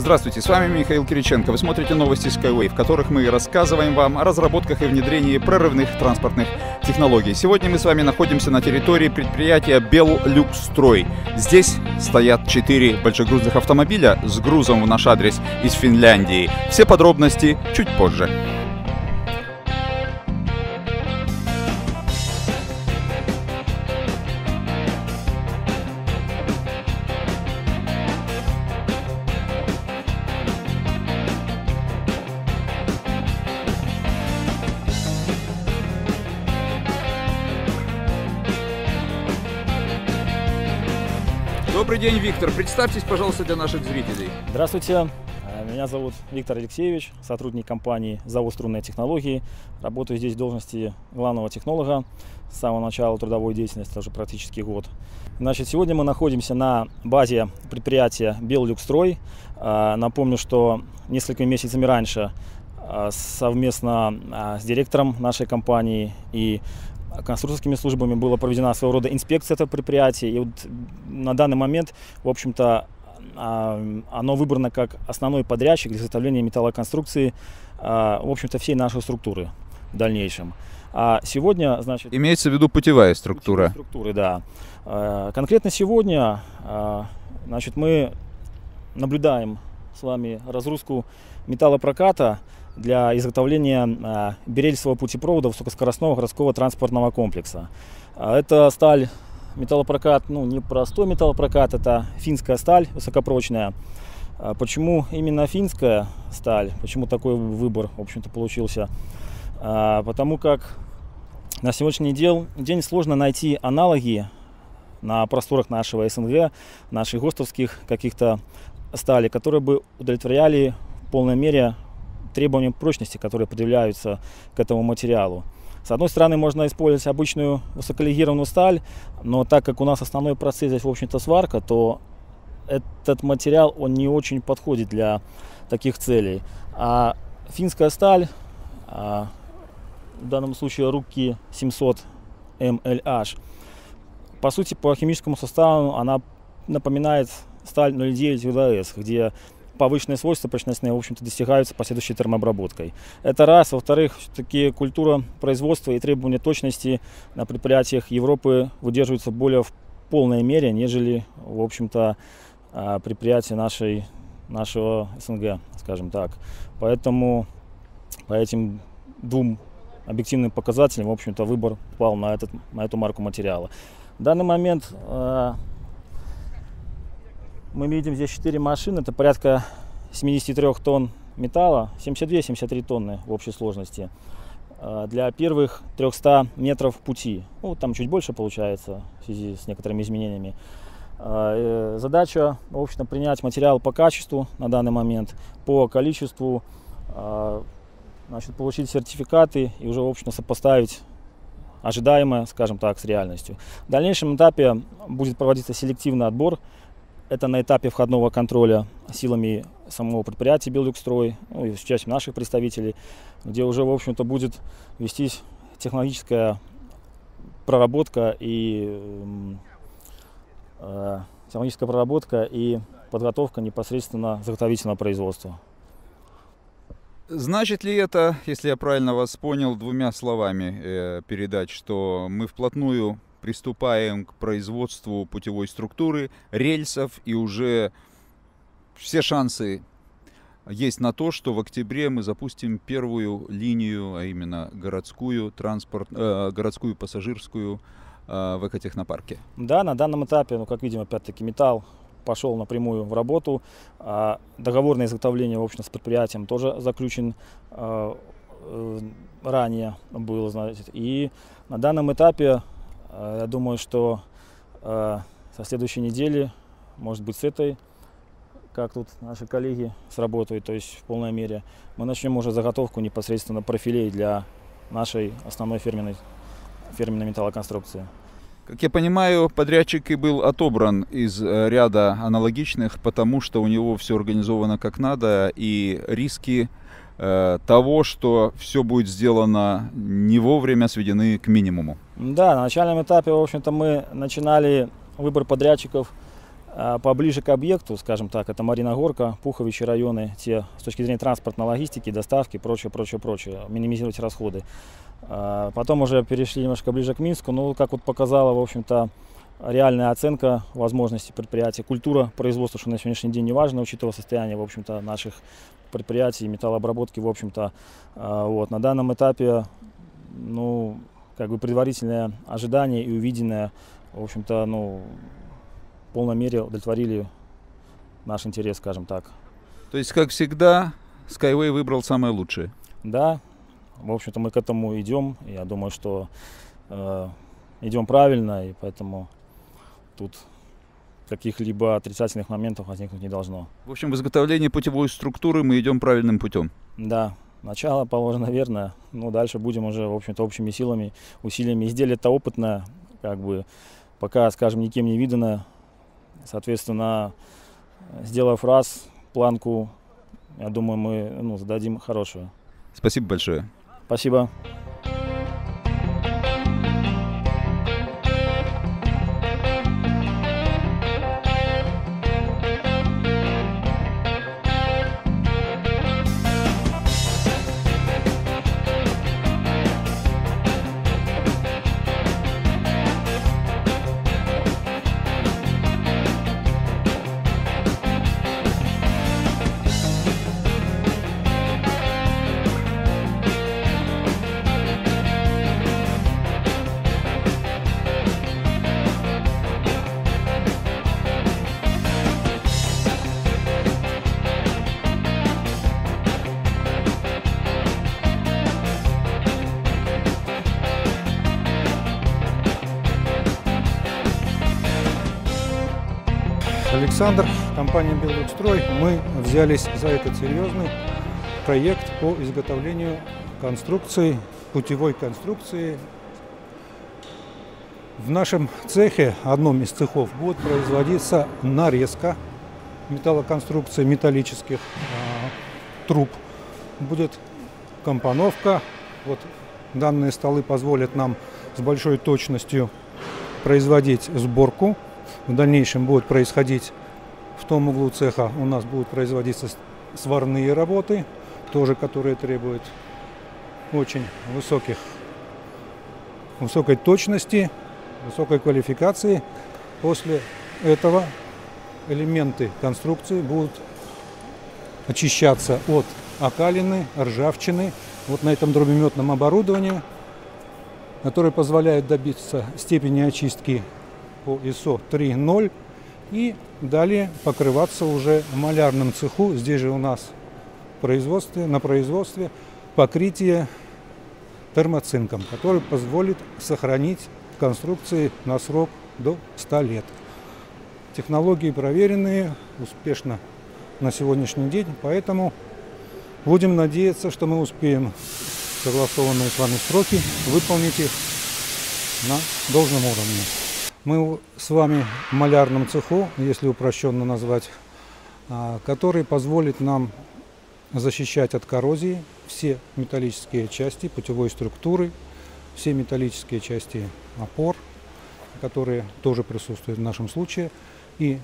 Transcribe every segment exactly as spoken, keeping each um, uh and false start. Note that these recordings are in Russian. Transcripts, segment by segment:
Здравствуйте, с вами Михаил Кириченко. Вы смотрите новости Skyway, в которых мы рассказываем вам о разработках и внедрении прорывных транспортных технологий. Сегодня мы с вами находимся на территории предприятия Беллюкстрой. Здесь стоят четыре большегрузных автомобиля с грузом в наш адрес из Финляндии. Все подробности чуть позже. Добрый день, Виктор. Представьтесь, пожалуйста, для наших зрителей. Здравствуйте. Меня зовут Виктор Алексеевич, сотрудник компании «Завод струнной технологии». Работаю здесь в должности главного технолога с самого начала трудовой деятельности, уже практически год. Значит, сегодня мы находимся на базе предприятия Беллюкстрой. Напомню, что несколькими месяцами раньше совместно с директором нашей компании и конструкторскими службами была проведена своего рода инспекция этого предприятия. И вот на данный момент, в общем-то, оно выбрано как основной подрядчик для изготовления металлоконструкции, в общем-то, всей нашей структуры в дальнейшем. А сегодня, значит... Имеется в виду путевая структура. Структуры, да. Конкретно сегодня, значит, мы наблюдаем с вами разгрузку металлопроката для изготовления а, берельсового путепровода высокоскоростного городского транспортного комплекса. А, это сталь, металлопрокат, ну не простой металлопрокат, это финская сталь высокопрочная. А, почему именно финская сталь? Почему такой выбор, в общем-то, получился? А, потому как на сегодняшний день, день сложно найти аналоги на просторах нашего СНГ, наших ГОСТовских каких-то стали, которые бы удовлетворяли в полной мере требованиям прочности, которые предъявляются к этому материалу. С одной стороны, можно использовать обычную высоколегированную сталь, но так как у нас основной процесс здесь, в общем-то, сварка, то этот материал, он не очень подходит для таких целей. А финская сталь, а в данном случае Рукки семьсот эм эл эйч, по сути, по химическому составу она напоминает сталь ноль девять вэ дэ эс, где повышенные свойства прочностные, в общем-то, достигаются последующей термообработкой. Это раз. Во-вторых, все-таки культура производства и требования точности на предприятиях Европы выдерживаются более в полной мере, нежели, в общем-то, предприятия нашей, нашего СНГ, скажем так. Поэтому по этим двум объективным показателям, в общем-то, выбор пал на, этот, на эту марку материала. В данный момент мы видим здесь четыре машины, это порядка семидесяти трёх тонн металла, семьдесят две — семьдесят три тонны в общей сложности. Для первых трёхсот метров пути, ну, там чуть больше получается в связи с некоторыми изменениями. Задача, в общем, принять материал по качеству на данный момент, по количеству, значит, получить сертификаты и уже, в общем, сопоставить ожидаемое, скажем так, с реальностью. В дальнейшем этапе будет проводиться селективный отбор. Это на этапе входного контроля силами самого предприятия Беллюкстрой, ну, и с участием наших представителей, где уже, в общем-то, будет вестись технологическая проработка и э, технологическая проработка и подготовка непосредственно заготовительного производства. Значит ли это, если я правильно вас понял, двумя словами э, передать, что мы вплотную приступаем к производству путевой структуры, рельсов, и уже все шансы есть на то, что в октябре мы запустим первую линию, а именно городскую, транспорт, э, городскую пассажирскую э, в экотехнопарке? Да, на данном этапе, ну, как видим, опять-таки металл пошел напрямую в работу. А договор на изготовление, в общем, с предприятием тоже заключен э, э, ранее был, значит. И на данном этапе я думаю, что э, со следующей недели, может быть, с этой, как тут наши коллеги сработают, то есть в полной мере, мы начнем уже заготовку непосредственно профилей для нашей основной фирменной, фирменной металлоконструкции. Как я понимаю, подрядчик и был отобран из ряда аналогичных, потому что у него все организовано как надо, и риски э, того, что все будет сделано не вовремя, сведены к минимуму. Да, на начальном этапе, в общем-то, мы начинали выбор подрядчиков а, поближе к объекту, скажем так, это Марина Горка, Пуховичи районы, те с точки зрения транспортной логистики, доставки, прочее, прочее, прочее, минимизировать расходы. А, потом уже перешли немножко ближе к Минску, но как вот показала, в общем-то, реальная оценка возможностей предприятия, культура производства, что на сегодняшний день не важно, учитывая состояние, в общем-то, наших предприятий, металлообработки, в общем-то, а, вот, на данном этапе, ну, как бы предварительное ожидание и увиденное, в общем-то, ну, в полной мере удовлетворили наш интерес, скажем так. То есть, как всегда, Skyway выбрал самое лучшее? Да, в общем-то, мы к этому идем. Я думаю, что э, идем правильно, и поэтому тут каких-либо отрицательных моментов возникнуть не должно. В общем, в изготовлении путевой структуры мы идем правильным путем. Да, начало положено верно, но дальше будем уже, в общем-то, общими силами, усилиями. Изделие-то опытное, как бы, пока, скажем, никем не видано. Соответственно, сделав раз, планку, я думаю, мы, ну, зададим хорошую. Спасибо большое. Спасибо. Александр, компания «Белвекстрой». Мы взялись за этот серьезный проект по изготовлению конструкции, путевой конструкции. В нашем цехе, одном из цехов, будет производиться нарезка металлоконструкции металлических а, труб. Будет компоновка. Вот данные столы позволят нам с большой точностью производить сборку. В дальнейшем будет происходить в том углу цеха, у нас будут производиться сварные работы, тоже которые требуют очень высоких, высокой точности, высокой квалификации. После этого элементы конструкции будут очищаться от окалины, ржавчины. Вот на этом дробометном оборудовании, которое позволяет добиться степени очистки по ай эс о три ноль, и далее покрываться уже в малярном цеху. Здесь же у нас в производстве, на производстве покрытие термоцинком, который позволит сохранить конструкции на срок до ста лет. Технологии проверенные успешно на сегодняшний день, поэтому будем надеяться, что мы успеем согласованные с вами сроки выполнить их на должном уровне. Мы с вами в малярном цеху, если упрощенно назвать, который позволит нам защищать от коррозии все металлические части путевой структуры, все металлические части опор, которые тоже присутствуют в нашем случае. И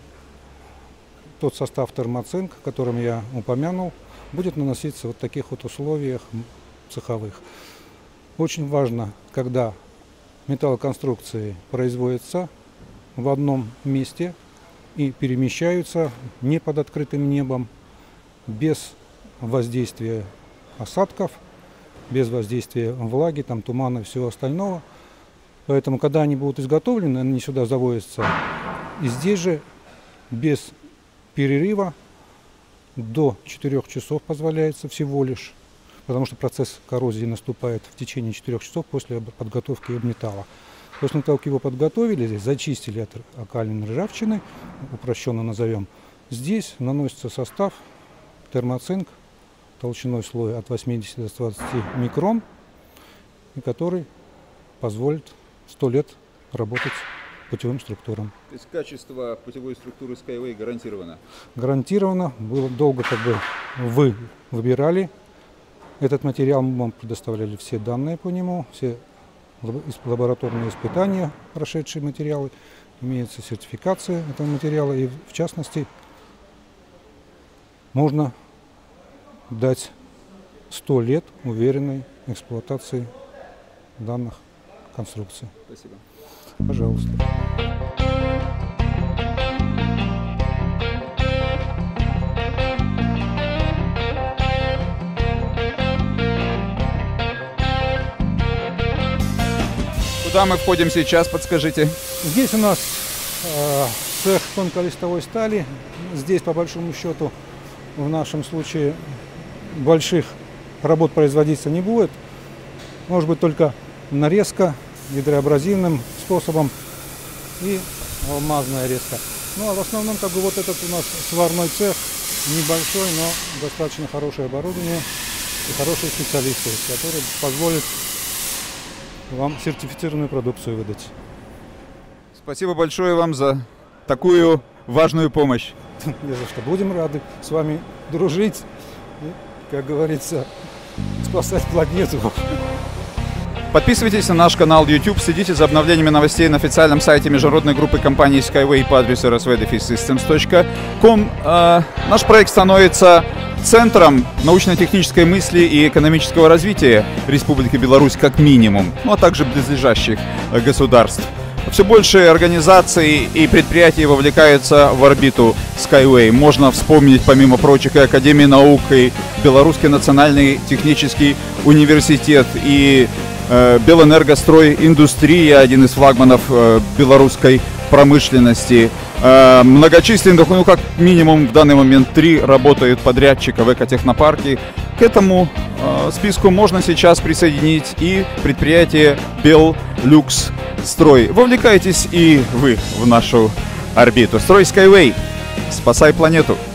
тот состав термоцинк, о котором я упомянул, будет наноситься в вот таких вот условиях цеховых. Очень важно, когда металлоконструкции производятся в одном месте и перемещаются не под открытым небом, без воздействия осадков, без воздействия влаги, там, тумана и всего остального. Поэтому, когда они будут изготовлены, они сюда завозятся. И здесь же без перерыва до четырёх часов позволяется всего лишь, потому что процесс коррозии наступает в течение четырёх часов после подготовки металла. После того, как его подготовили, здесь зачистили от окалины ржавчины, упрощенно назовем, здесь наносится состав термоцинк толщиной слоя от восьмидесяти до двадцати микрон, который позволит сто лет работать путевым структурам. То есть качество путевой структуры Skyway гарантировано? Гарантировано. Было долго, как бы вы выбирали этот материал, мы вам предоставляли все данные по нему, все лабораторные испытания, прошедшие материалы. имеется сертификация этого материала, и в частности можно дать сто лет уверенной эксплуатации данных конструкций. Спасибо. Пожалуйста. Куда мы входим сейчас, подскажите? Здесь у нас э, цех тонколистовой стали. Здесь, по большому счету, в нашем случае больших работ производиться не будет. Может быть только нарезка гидроабразивным способом и алмазная резка. Ну а в основном как бы вот этот у нас сварной цех, небольшой, но достаточно хорошее оборудование и хорошие специалисты, которые позволят вам сертифицированную продукцию выдать. Спасибо большое вам за такую важную помощь. Не за что. Будем рады с вами дружить и, как говорится, спасать планету. Подписывайтесь на наш канал YouTube, следите за обновлениями новостей на официальном сайте международной группы компании Skyway по адресу эр эс ви дефис системс точка ком. Э, наш проект становится центром научно-технической мысли и экономического развития Республики Беларусь как минимум, ну а также близлежащих государств. Все больше организаций и предприятий вовлекаются в орбиту Skyway. Можно вспомнить, помимо прочих, и Академию наук, и Белорусский национальный технический университет, и э, Белэнергострой индустрия, один из флагманов э, белорусской промышленности. Э, многочисленных, ну как минимум в данный момент три работают подрядчика в экотехнопарке. К этому э, списку можно сейчас присоединить и предприятие Беллюксстрой. Вовлекайтесь и вы в нашу орбиту. Строй Skyway, спасай планету.